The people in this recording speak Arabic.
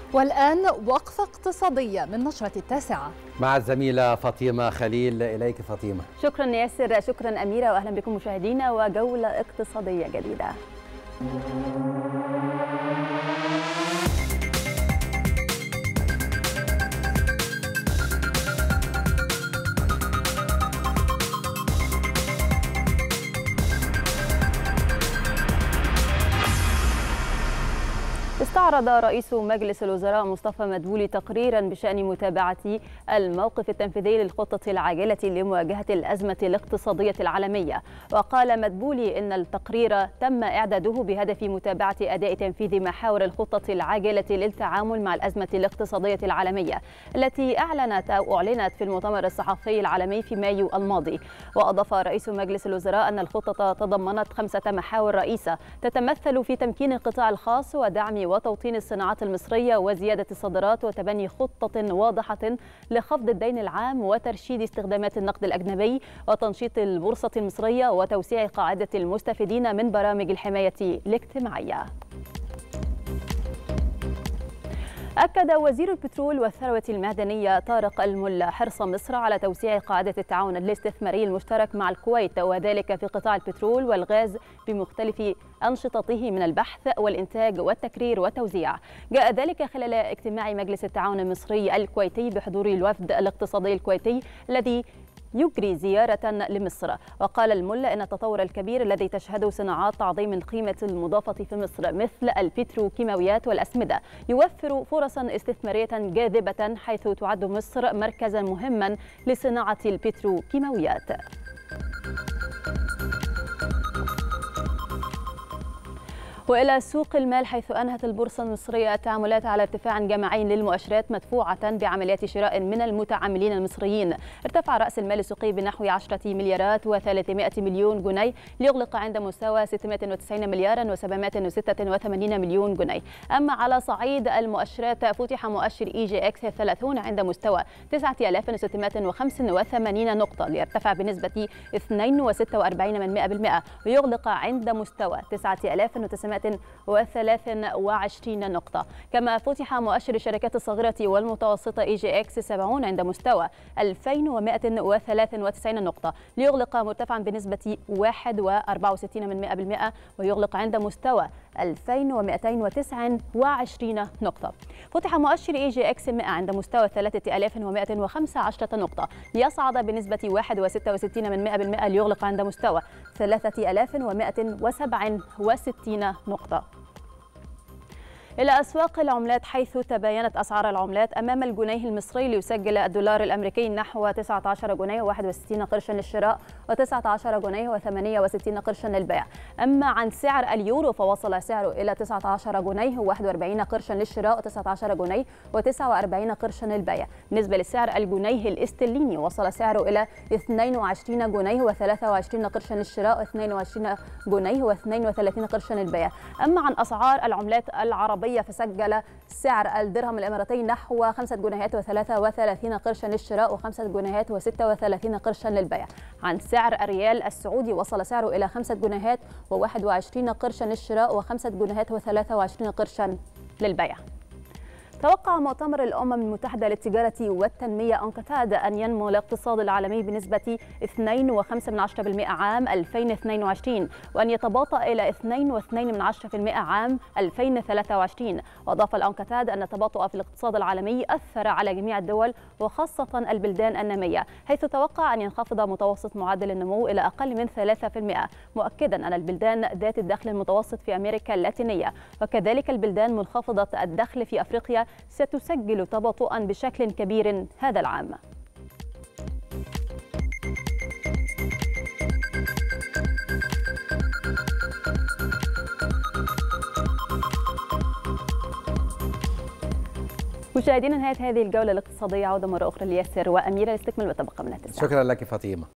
والآن وقفة اقتصادية من نشرة التاسعة مع الزميلة فاطمة خليل. إليك فاطمة. شكرا ياسر، شكرا أميرة، وأهلا بكم مشاهدينا وجولة اقتصادية جديدة. استعرض رئيس مجلس الوزراء مصطفى مدبولي تقريرا بشأن متابعة الموقف التنفيذي للخطة العاجلة لمواجهة الأزمة الاقتصادية العالمية. وقال مدبولي إن التقرير تم إعداده بهدف متابعة أداء تنفيذ محاور الخطة العاجلة للتعامل مع الأزمة الاقتصادية العالمية التي أعلنت في المؤتمر الصحفي العالمي في مايو الماضي. وأضاف رئيس مجلس الوزراء أن الخطة تضمنت 5 محاور رئيسة تتمثل في تمكين القطاع الخاص ودعم وتوطين الصناعات المصرية وزيادة الصادرات وتبني خطة واضحة لخفض الدين العام وترشيد استخدامات النقد الأجنبي وتنشيط البورصة المصرية وتوسيع قاعدة المستفيدين من برامج الحماية الاجتماعية. أكد وزير البترول والثروة المعدنية طارق الملا حرص مصر على توسيع قاعدة التعاون الاستثماري المشترك مع الكويت، وذلك في قطاع البترول والغاز بمختلف أنشطته من البحث والإنتاج والتكرير والتوزيع. جاء ذلك خلال اجتماع مجلس التعاون المصري الكويتي بحضور الوفد الاقتصادي الكويتي الذي يجري زيارة لمصر. وقال الملا إن التطور الكبير الذي تشهده صناعات تعظيم القيمة المضافة في مصر مثل البتروكيماويات والأسمدة يوفر فرصا استثمارية جاذبة، حيث تعد مصر مركزا مهما لصناعة البتروكيماويات. وإلى سوق المال، حيث أنهت البورصة المصرية التعاملات على ارتفاع جماعي للمؤشرات مدفوعة بعمليات شراء من المتعاملين المصريين. ارتفع رأس المال السوقي بنحو 10 مليارات و300 مليون جنيه ليغلق عند مستوى 690 مليارا و786 مليون جنيه. أما على صعيد المؤشرات، فتح مؤشر EGX 30 عند مستوى 9685 نقطة ليرتفع بنسبة 2.46% ويغلق عند مستوى 9923 نقطة. كما فتح مؤشر الشركات الصغيرة والمتوسطة EGX 70 عند مستوى 2193 نقطة ليغلق مرتفعا بنسبة 1.64% ويغلق عند مستوى 2229 نقطة. فتح مؤشر EGX 100 عند مستوى 3115 نقطة ليصعد بنسبة 1.66% ليغلق عند مستوى 3167 نقطة. إلى أسواق العملات، حيث تباينت أسعار العملات أمام الجنيه المصري ليسجل الدولار الأمريكي نحو 19 جنيه و61 قرشا للشراء و19 جنيه و68 قرشا للبيع. أما عن سعر اليورو فوصل سعره إلى 19 جنيه و41 قرشا للشراء و19 جنيه و49 قرشا للبيع. بالنسبة لسعر الجنيه الاسترليني وصل سعره إلى 22 جنيه و23 قرشا للشراء و22 جنيه و32 قرشا للبيع. أما عن أسعار العملات العربية فسجل سعر الدرهم الإماراتي نحو 5 جنيهات و33 قرشا للشراء و5 جنيهات و36 قرشا للبيع. عن سعر الريال السعودي وصل سعره إلى 5 جنيهات و21 قرشا للشراء و5 جنيهات و23 قرشا للبيع. توقع مؤتمر الأمم المتحدة للتجارة والتنمية أنكتاد أن ينمو الاقتصاد العالمي بنسبة 2.5% عام 2022 وأن يتباطأ إلى 2.2% عام 2023. وأضاف الأنكتاد أن التباطؤ في الاقتصاد العالمي أثر على جميع الدول وخاصة البلدان النامية، حيث توقع أن ينخفض متوسط معدل النمو إلى أقل من 3%، مؤكدا أن البلدان ذات الدخل المتوسط في أمريكا اللاتينية وكذلك البلدان منخفضة الدخل في أفريقيا ستسجل تباطؤا بشكل كبير هذا العام. مشاهدينا، نهاية هذه الجولة الاقتصادية، عودة مرة أخرى لياسر وأميرة لاستكمال ما تبقى من التسعة. شكرا لك فاطمة.